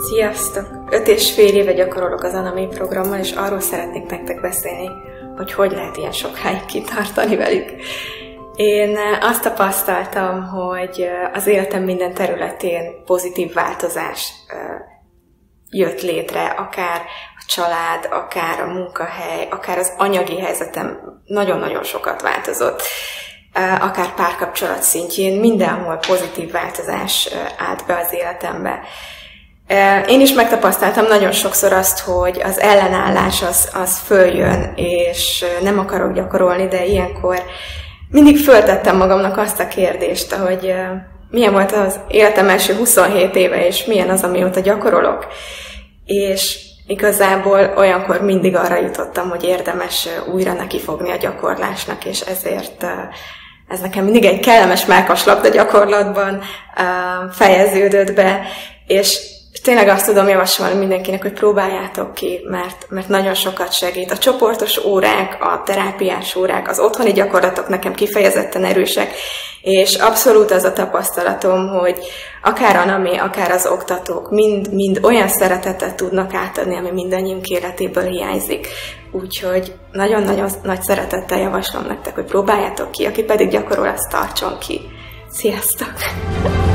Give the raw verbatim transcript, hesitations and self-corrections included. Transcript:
Sziasztok! Öt és fél éve gyakorolok az Anami programmal, és arról szeretnék nektek beszélni, hogy hogy lehet ilyen sokáig kitartani velük. Én azt tapasztaltam, hogy az életem minden területén pozitív változás jött létre, akár a család, akár a munkahely, akár az anyagi helyzetem nagyon-nagyon sokat változott, akár párkapcsolat szintjén, mindenhol pozitív változás állt be az életembe. Én is megtapasztaltam nagyon sokszor azt, hogy az ellenállás az, az följön, és nem akarok gyakorolni, de ilyenkor mindig föltettem magamnak azt a kérdést, hogy milyen volt az életem első huszonhét éve, és milyen az, amióta gyakorolok. És igazából olyankor mindig arra jutottam, hogy érdemes újra nekifogni a gyakorlásnak, és ezért ez nekem mindig egy kellemes mellkaslabda gyakorlatban fejeződött be, és tényleg azt tudom javasolni mindenkinek, hogy próbáljátok ki, mert, mert nagyon sokat segít. A csoportos órák, a terápiás órák, az otthoni gyakorlatok nekem kifejezetten erősek, és abszolút az a tapasztalatom, hogy akár a Anami, akár az oktatók mind, mind olyan szeretetet tudnak átadni, ami mindannyiunk életéből hiányzik. Úgyhogy nagyon-nagyon nagy szeretettel javaslom nektek, hogy próbáljátok ki, aki pedig gyakorol, azt tartson ki. Sziasztok!